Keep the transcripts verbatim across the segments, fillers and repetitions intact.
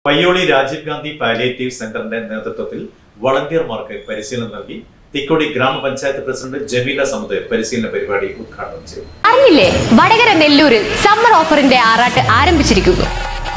Payyoli Rajeev Gandhi palliative സെന്ററിന്റെ നേതൃത്വത്തിൽ വളണ്ടിയർമാർക്ക് പരിശീലനം നൽകി തിക്കോടി ഗ്രാമപഞ്ചായത്ത് പ്രസിഡന്റ് ജമീല സമുദ് പരിശീലന പരിപാടി ഉദ്ഘാടനം ചെയ്തു. അറിഞ്ഞില്ലേ, വടകര നെല്ലൂരിൽ സമ്മർ ഓഫറിന്റെ ആറാട്ട് ആരംഭിച്ചിരിക്കുന്നു.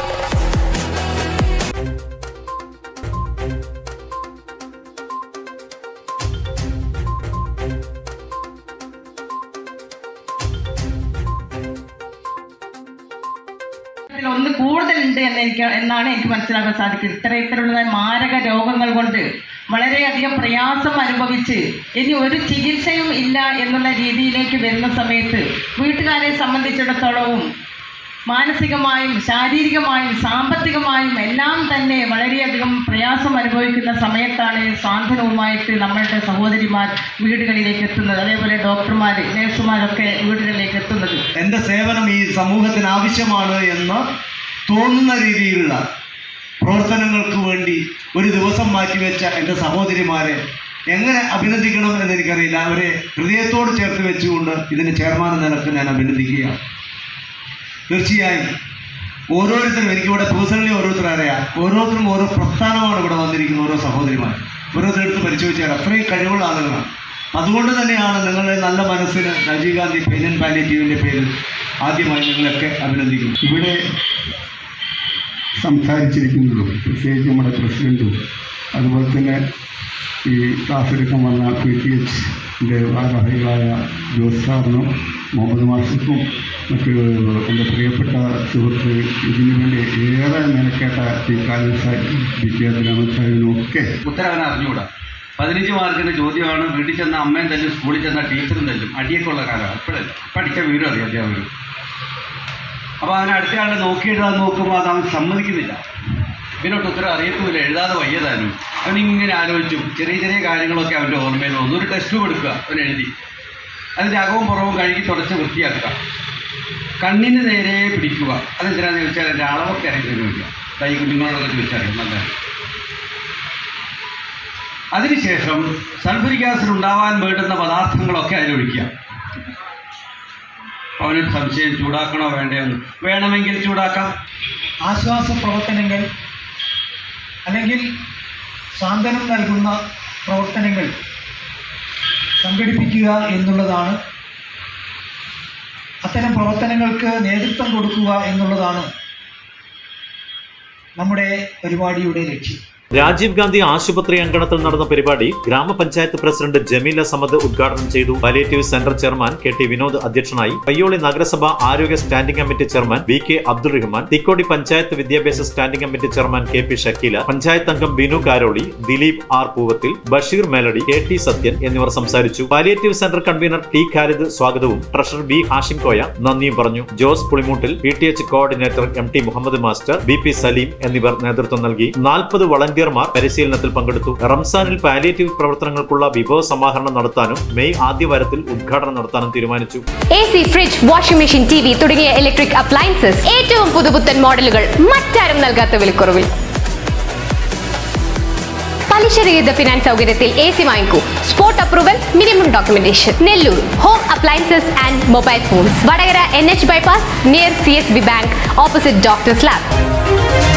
ഒന്ന് കൂടുതലുണ്ട് എന്ന് എനിക്ക് എന്നാണ് എനിക്ക് മനസ്സിലാക്കാൻ സാധിക്കുന്നത്. ഇത്ര ഇത്തരമുള്ള മാരക രോഗങ്ങൾ കൊണ്ട് വളരെയധികം പ്രയാസം അനുഭവിച്ച് ഇനി ഒരു ചികിത്സയും ഇല്ല എന്നുള്ള രീതിയിലേക്ക് വരുന്ന സമയത്ത് വീട്ടുകാരെ സംബന്ധിച്ചിടത്തോളവും മാനസികമായും ശാരീരികമായും സാമ്പത്തികമായും എല്ലാം തന്നെ വളരെയധികം പ്രയാസം അനുഭവിക്കുന്ന സമയത്താണ് സാന്ത്വനവുമായിട്ട് നമ്മളുടെ സഹോദരിമാർ വീടുകളിലേക്ക് എത്തുന്നത്. അതേപോലെ ഡോക്ടർമാർ, നഴ്സുമാരൊക്കെ വീടുകളിലേക്ക് എത്തുന്നത്. എൻ്റെ സേവനം ഈ സമൂഹത്തിന് ആവശ്യമാണ് എന്ന് തോന്നുന്ന രീതിയിലുള്ള പ്രവർത്തനങ്ങൾക്ക് വേണ്ടി ഒരു ദിവസം മാറ്റിവെച്ച എൻ്റെ സഹോദരിമാരെ എങ്ങനെ അഭിനന്ദിക്കണം എന്നെനിക്കറിയില്ല. അവരെ ഹൃദയത്തോട് ചേർത്ത് വെച്ചുകൊണ്ട് ഇതിന് ചെയർമാൻ എന്ന നിലക്ക് ഞാൻ അഭിനന്ദിക്കുകയാണ്. തീർച്ചയായും ഓരോരുത്തരും, എനിക്കിവിടെ പേഴ്സണലി ഓരോരുത്തരും അറിയാം, ഓരോരുത്തരും ഓരോ പ്രസ്ഥാനമാണ് ഇവിടെ വന്നിരിക്കുന്ന ഓരോ സഹോദരിമാർ. ഓരോരുത്തരെടുത്ത് പരിശോധിച്ചാൽ അത്രയും കഴിവുള്ള ആളുകളാണ്. അതുകൊണ്ട് തന്നെയാണ് നിങ്ങളുടെ നല്ല മനസ്സിന് രാജീവ് ഗാന്ധി പെയിൻ ആൻഡ് പാലിയേറ്റീവിൻ്റെ പേരിൽ ആദ്യമായി നിങ്ങളൊക്കെ അഭിനന്ദിക്കുന്നു. ഇവിടെ സംസാരിച്ചിരിക്കുന്നതും പ്രത്യേകിച്ച് നമ്മുടെ പ്രസിഡൻറ്റും അതുപോലെ തന്നെ ഈ ക്ലാസ് എടുക്കാൻ വന്ന പി ടി എച്ചിൻ്റെ ഭാരവാഹികളായ ജോസ് സാറിനും മുഹമ്മദ് മാഷിക്കും മറ്റ് എൻ്റെ പ്രിയപ്പെട്ട സുഹൃത്ത് ഇതിനു വേണ്ടി ഏറെ മെനക്കേട്ട ഈ കാലം വിദ്യാർത്ഥിനും ഒക്കെ ഉത്തരവനെ അറിഞ്ഞുകൂടാ. പതിനഞ്ച് മാർക്കിൻ്റെ ചോദ്യമാണ്. വീട്ടിൽ ചെന്ന അമ്മയും തല്ലും, സ്കൂളിൽ ചെന്ന ടീച്ചറും തല്ലും, അടിയൊക്കെ ഉള്ള കാലമാണ്. ഇപ്പോഴല്ല, പഠിച്ച വീടും അറിയാം അധ്യാപകരും. അപ്പോൾ അവനെ അടുത്ത ആളെ നോക്കി എഴുതാൻ നോക്കുമ്പോൾ അത് അവൻ സമ്മതിക്കുന്നില്ല. പിന്നോട്ട് ഉത്തരം അറിയത്തുമില്ല, എഴുതാതെ വയ്യതാനും. അവനിങ്ങനെ ആലോചിച്ചു ചെറിയ ചെറിയ കാര്യങ്ങളൊക്കെ അവൻ്റെ ഓർമ്മയിൽ വന്നു. ഒരു ടെസ്റ്റ് കൊടുക്കുക, അവൻ എഴുതി. അതിൻ്റെ അകവും പുറവും കഴുകി തുടച്ച് വൃത്തിയാക്കുക. കണ്ണിന് നേരെ പിടിക്കുക. അതെന്തിനാണെന്ന് ചോദിച്ചാൽ എൻ്റെ അളവൊക്കെ അറിയുന്നതിനുമില്ല. തൈ കുഞ്ഞുങ്ങളോടൊക്കെ ചോദിച്ചറിയാം നല്ല. അതിനുശേഷം സൾഫ്യൂരിക് ആസിഡ് ഉണ്ടാവാൻ വേണ്ടുന്ന പദാർത്ഥങ്ങളൊക്കെ അതിലൊഴിക്കുക. അവന് സംശയം, ചൂടാക്കണോ വേണ്ടതെന്ന്. വേണമെങ്കിൽ ചൂടാക്കാം. ആശ്വാസ പ്രവർത്തനങ്ങൾ അല്ലെങ്കിൽ സാന്ത്വനം നൽകുന്ന പ്രവർത്തനങ്ങൾ സംഘടിപ്പിക്കുക എന്നുള്ളതാണ്, അത്തരം പ്രവർത്തനങ്ങൾക്ക് നേതൃത്വം കൊടുക്കുക എന്നുള്ളതാണ് നമ്മുടെ പരിപാടിയുടെ ലക്ഷ്യം. രാജീവ് ഗാന്ധി ആശുപത്രി അങ്കണത്തിൽ നടന്ന പരിപാടി ഗ്രാമപഞ്ചായത്ത് പ്രസിഡന്റ് ജമീല സമദ് ഉദ്ഘാടനം ചെയ്തു. Palliative centre chairman K T Vinod അധ്യക്ഷനായി. പയ്യോളി നഗരസഭ ആരോഗ്യ standing committee chairman V K Abdul Rahman, Thikkodi panchayat വിദ്യാഭ്യാസ standing committee chairman K P Shakeela, panchayat അംഗം Binu Karoli, Dileep R Poovathil, Basheer Meladi, K T Sathyan എന്നിവർ സംസാരിച്ചു. Palliative centre convener T Khalid സ്വാഗതവും ട്രഷറർ ബി ഹാഷിം കോയ നന്ദിയും പറഞ്ഞു. Jose Pulimoottil, P T H coordinator M T Muhammad master, B P Saleem എന്നിവർ നേതൃത്വം നൽകി. നാൽപ്പത് വളണ്ടിയർ പരിശീലനത്തിൽ പങ്കെടുത്തു. റംസാനിൽ പാലിയേറ്റീവ് പ്രവർത്തനങ്ങൾക്കുള്ള വിഭവ സമാഹരണം നടത്താനും മെയ് ആദ്യ വാരത്തിൽ ഉദ്ഘാടനം നടത്താനും തീരുമാനിച്ചു. A C, fridge, washing machine, T V തുടങ്ങിയ ഇലക്ട്രിക് അപ്ലയൻസസ് ഏറ്റവും പുതുപുത്തൻ മോഡലുകൾ മറ്റാരും നൽകാത്ത വിലക്കുറവിൽ. പലിശരഹിത ഫിനാൻസ് സൗകര്യത്തിൽ എ സി വാങ്ങിക്കൂ. Spot approval, minimum documentation. Nellore home appliances and mobile phones, Vadakara N H bypass near C S B bank, opposite doctors lab.